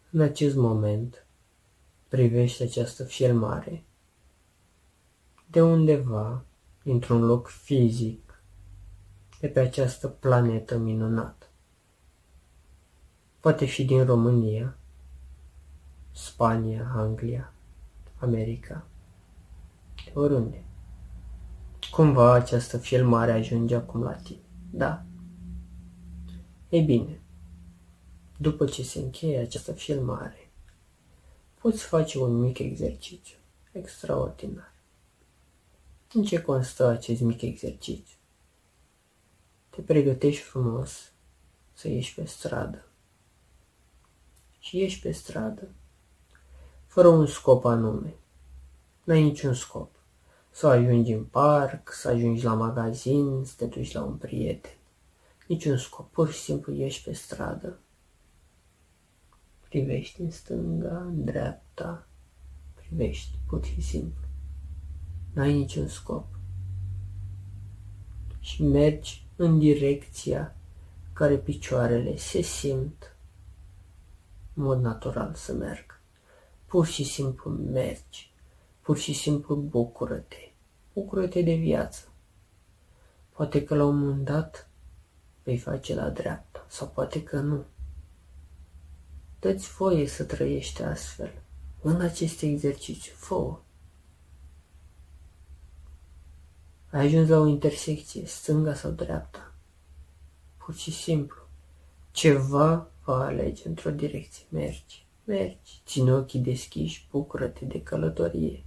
În acest moment privești această filmare de undeva, dintr-un loc fizic, de pe această planetă minunată. Poate fi din România, Spania, Anglia, America, de oriunde. Cumva această filmare ajunge acum la tine, da? Ei bine, după ce se încheie această filmare, poți face un mic exercițiu extraordinar. În ce constă acest mic exercițiu? Te pregătești frumos să ieși pe stradă. Și ieși pe stradă fără un scop anume. N-ai niciun scop. Să ajungi în parc, să ajungi la magazin, să te duci la un prieten. Niciun scop. Pur și simplu ieși pe stradă. Privești în stânga, în dreapta. Privești, pur și simplu. N-ai niciun scop. Și mergi în direcția care picioarele se simt în mod natural să meargă. Pur și simplu mergi. Pur și simplu bucură-te. Bucură-te de viață. Poate că la un moment dat vei face la dreapta sau poate că nu. Dă-ți voie să trăiești astfel. În acest exercițiu, fă-o. Ai ajuns la o intersecție, stânga sau dreapta. Pur și simplu. Ceva va alege într-o direcție. Mergi, mergi. Ține ochii deschiși, bucură-te de călătorie.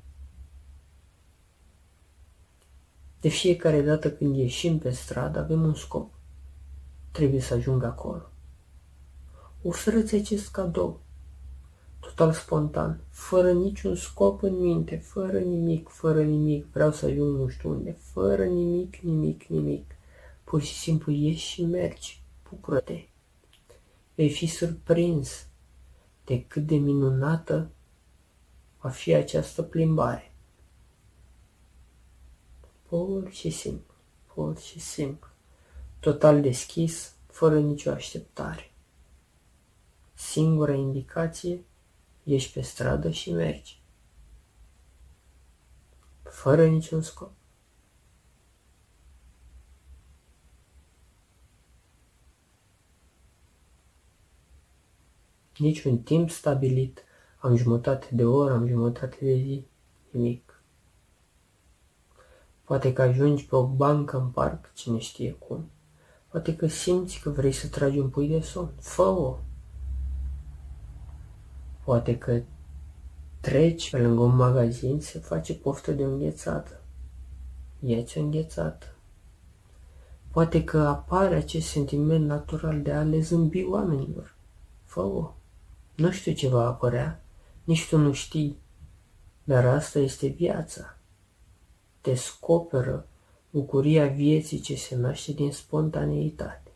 De fiecare dată când ieșim pe stradă avem un scop. Trebuie să ajung acolo. Oferă-ți acest cadou. Total spontan, fără niciun scop în minte, fără nimic, vreau să ajung nu știu unde, fără nimic. Pur și simplu ieși și mergi, bucură-te. Vei fi surprins de cât de minunată va fi această plimbare. Pur și simplu, total deschis, fără nicio așteptare. Singura indicație, ieși pe stradă și mergi. Fără niciun scop. Niciun timp stabilit, am jumătate de oră, am jumătate de zi, nimic. Poate că ajungi pe o bancă în parc, cine știe cum. Poate că simți că vrei să tragi un pui de somn, fă-o. Poate că treci pe lângă un magazin, se face poftă de o înghețată. Ia-ți o înghețată. Poate că apare acest sentiment natural de a le zâmbi oamenilor. Fă-o. Nu știu ce va apărea, nici tu nu știi, dar asta este viața. Descoperă bucuria vieții ce se naște din spontaneitate.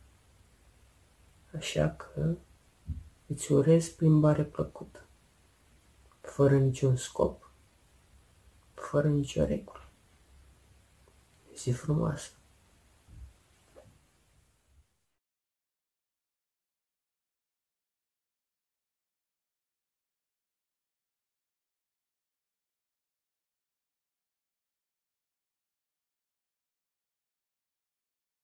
Așa că îți urez plimbare plăcută, fără niciun scop, fără nicio regulă. Zi frumoasă!